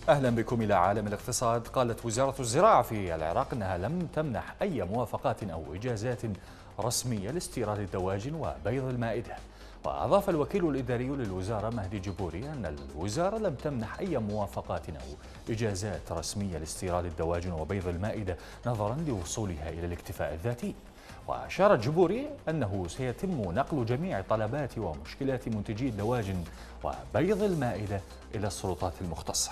أهلا بكم إلى عالم الاقتصاد. قالت وزارة الزراعة في العراق أنها لم تمنح أي موافقات أو إجازات رسمية لاستيراد الدواجن وبيض المائدة. وأضاف الوكيل الإداري للوزارة مهدي جبوري أن الوزارة لم تمنح أي موافقات أو إجازات رسمية لاستيراد الدواجن وبيض المائدة نظرا لوصولها إلى الاكتفاء الذاتي. وأشار جبوري أنه سيتم نقل جميع طلبات ومشكلات منتجي الدواجن وبيض المائدة إلى السلطات المختصة.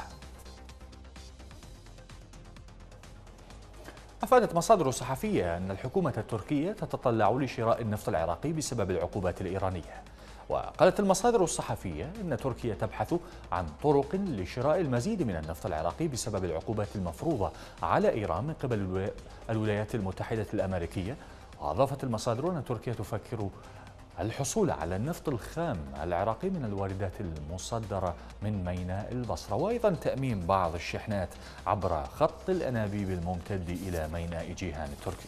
أفادت مصادر صحفية أن الحكومة التركية تتطلع لشراء النفط العراقي بسبب العقوبات الإيرانية. وقالت المصادر الصحفية أن تركيا تبحث عن طرق لشراء المزيد من النفط العراقي بسبب العقوبات المفروضة على إيران من قبل الولايات المتحدة الأمريكية. وأضافت المصادر أن تركيا تفكر الحصول على النفط الخام العراقي من الواردات المصدرة من ميناء البصرة، وأيضا تأمين بعض الشحنات عبر خط الأنابيب الممتد إلى ميناء جيهان التركي.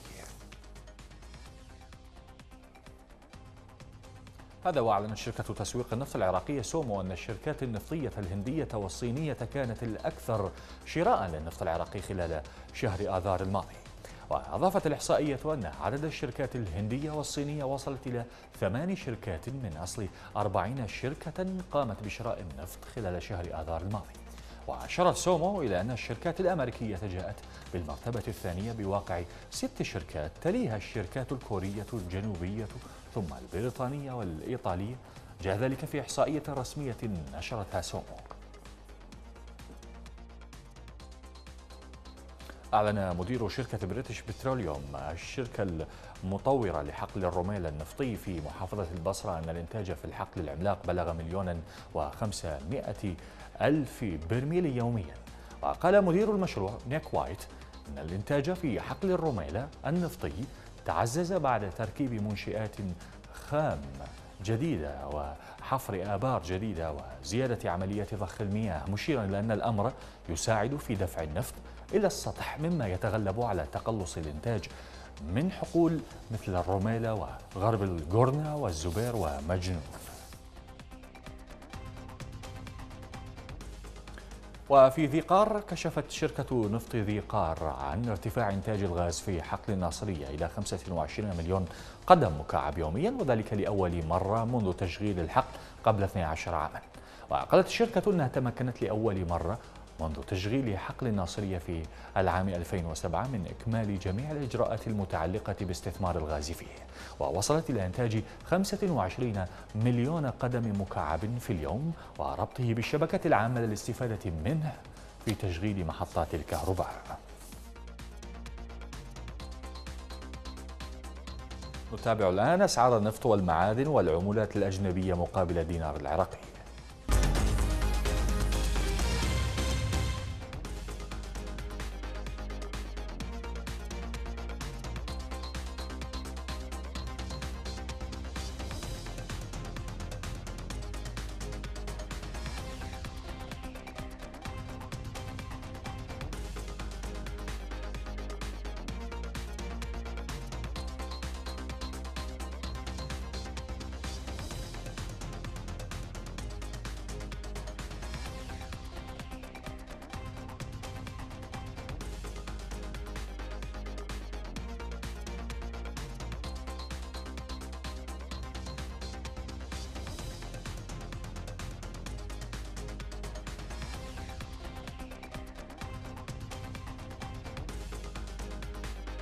هذا وأعلنت شركة تسويق النفط العراقية سومو أن الشركات النفطية الهندية والصينية كانت الأكثر شراء للنفط العراقي خلال شهر آذار الماضي. وأضافت الإحصائية أن عدد الشركات الهندية والصينية وصلت إلى 8 شركات من أصل 40 شركة قامت بشراء النفط خلال شهر آذار الماضي. وأشارت سومو إلى أن الشركات الأمريكية جاءت بالمرتبة الثانية بواقع 6 شركات، تليها الشركات الكورية الجنوبية ثم البريطانية والإيطالية، جاء ذلك في إحصائية رسمية نشرتها سومو. أعلن مدير شركة بريتش بتروليوم الشركة المطورة لحقل الرميل النفطي في محافظة البصرة أن الإنتاج في الحقل العملاق بلغ 1,500,000 برميل يوميا. وقال مدير المشروع نيك وايت أن الإنتاج في حقل الرميل النفطي تعزز بعد تركيب منشآت خام جديدة وحفر آبار جديدة وزيادة عمليات ضخ المياه، مشيرا إلى أن الأمر يساعد في دفع النفط إلى السطح مما يتغلب على تقلص الإنتاج من حقول مثل الرميلة وغرب القرنة والزبير ومجنون. وفي ذي قار كشفت شركة نفط ذي قار عن ارتفاع إنتاج الغاز في حقل الناصرية إلى 25 مليون قدم مكعب يوميا، وذلك لأول مرة منذ تشغيل الحقل قبل 12 عاما. وقالت الشركة أنها تمكنت لأول مرة منذ تشغيل حقل الناصرية في العام 2007 من إكمال جميع الإجراءات المتعلقة باستثمار الغاز فيه، ووصلت إلى إنتاج 25 مليون قدم مكعب في اليوم وربطه بالشبكة العامة للاستفادة منه في تشغيل محطات الكهرباء. نتابع الآن أسعار النفط والمعادن والعملات الأجنبية مقابل الدينار العراقي.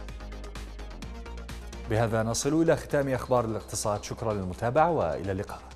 بهذا نصل إلى ختام أخبار الاقتصاد. شكرا للمتابعة وإلى اللقاء.